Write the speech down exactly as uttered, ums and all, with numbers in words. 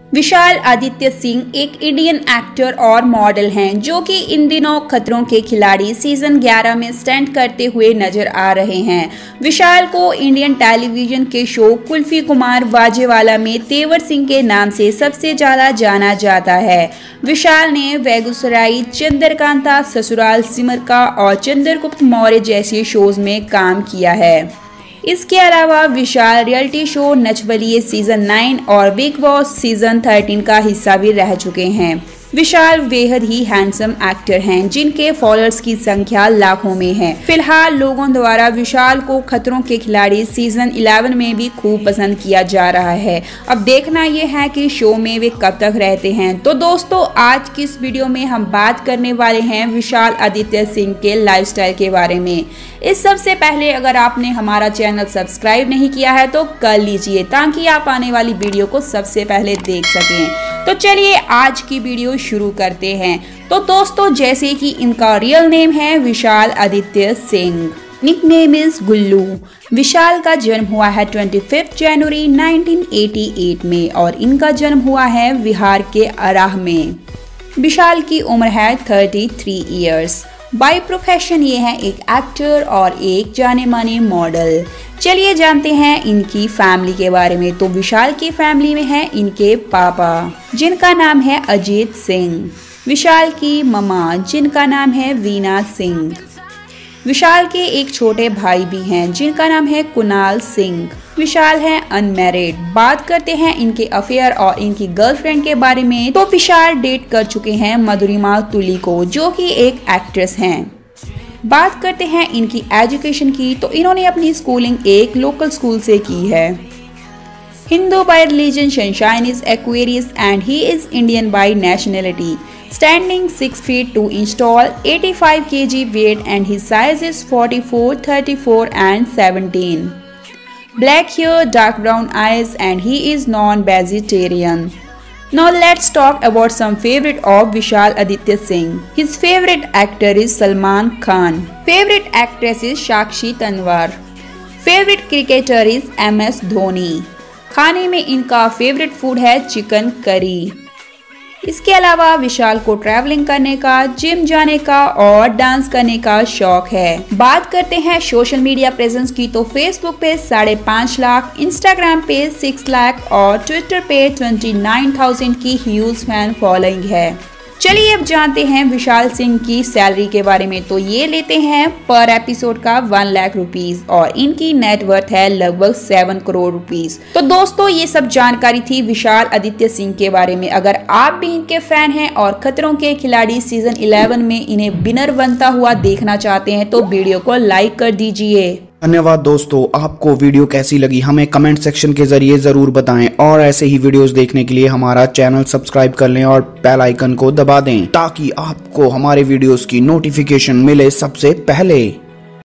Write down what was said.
विशाल आदित्य सिंह एक Indian actor और model हैं जो कि इन दिनों खतरों के खिलाड़ी सीजन ग्यारह में स्टंट करते हुए नजर आ रहे हैं। विशाल को इंडियन टेलीविजन के शो कुल्फी कुमार वाजेवाला में तेवर सिंह के नाम से सबसे ज्यादा जाना जाता है। विशाल ने बेगूसराय, चंद्रकांता, ससुराल सिमर और चंद्रगुप्त मौर्य जैसे शोज में काम किया है। इसके अलावा Vishal reality show Nach Baliye season nine और बिग बॉस सीजन थर्टीन का हिस्सा भी रह चुके हैं। विशाल बेहद ही हैंडसम एक्टर हैं जिनके फॉलोअर्स की संख्या लाखों में है। फिलहाल लोगों द्वारा विशाल को खतरों के खिलाड़ी सीजन इलेवन में भी खूब पसंद किया जा रहा है। अब देखना यह है कि शो में वे कब तक रहते हैं। तो दोस्तों, आज की इस वीडियो में हम बात करने वाले हैं विशाल आदित्य सिंह के लाइफस्टाइल के बारे में। इस सबसे पहले अगर आपने हमारा चैनल सब्सक्राइब नहीं किया है तो कर लीजिए ताकि आप आने वाली वीडियो को सबसे पहले देख सकें। तो चलिए आज की वीडियो शुरू करते हैं। तो दोस्तों, जैसे कि इनका रियल नेम है विशाल आदित्य सिंह, निकनेम इज गुल्लू। विशाल का जन्म हुआ है पच्चीस जनवरी नाइनटीन अट्ठासी में और इनका जन्म हुआ है बिहार के अराह में। विशाल की उम्र है तैंतीस इयर्स। बाय प्रोफेशन ये है एक एक्टर और एक जाने माने मॉडल। चलिए जानते हैं इनकी फैमिली के बारे में। तो विशाल की फैमिली में है इनके पापा जिनका नाम है अजीत सिंह, विशाल की ममा जिनका नाम है वीना सिंह। विशाल के एक छोटे भाई भी हैं जिनका नाम है कुणाल सिंह। विशाल है अनमैरिड। बात करते हैं इनके अफेयर और इनकी गर्लफ्रेंड के बारे में। तो विशाल डेट कर चुके हैं मधुरिमा तुली को जो कि एक एक्ट्रेस हैं। बात करते हैं इनकी एजुकेशन की। तो इन्होंने अपनी स्कूलिंग एक लोकल स्कूल से की है। Hindu by religion, sunshine is Aquarius and he is Indian by nationality. Standing six feet two inch tall, eighty-five kilograms weight and his size is forty-four, thirty-four and seventeen. Black hair, dark brown eyes and he is non-vegetarian. Now let's talk about some favorite of Vishal Aditya Singh. His favorite actor is Salman Khan. Favorite actress is Sakshi Tanwar. Favorite cricketer is M S Dhoni. खाने में इनका favourite food है chicken curry. इसके अलावा विशाल को travelling करने का, gym जाने का और डांस करने का शौक है। बात करते हैं सोशल मीडिया प्रेजेंस की। तो फेसबुक पे साढ़े पाँच लाख, इंस्टाग्राम पे सिक्स लाख और ट्विटर पे ट्वेंटी नाइन थाउजेंड की ह्यूज फैन फॉलोइंग है। चलिए अब जानते हैं विशाल सिंह की सैलरी के बारे में। तो ये लेते हैं पर एपिसोड का वन लाख रुपीज और इनकी नेटवर्थ है लगभग सेवन करोड़ रुपीज। तो दोस्तों, ये सब जानकारी थी विशाल आदित्य सिंह के बारे में। अगर आप भी इनके फैन हैं और खतरों के खिलाड़ी सीजन इलेवन में इन्हें विनर बनता हुआ देखना चाहते हैं तो वीडियो को लाइक कर दीजिए। धन्यवाद दोस्तों, आपको वीडियो कैसी लगी हमें कमेंट सेक्शन के जरिए जरूर बताएं और ऐसे ही वीडियोस देखने के लिए हमारा चैनल सब्सक्राइब कर लें और बेल आइकन को दबा दें ताकि आपको हमारे वीडियोस की नोटिफिकेशन मिले सबसे पहले।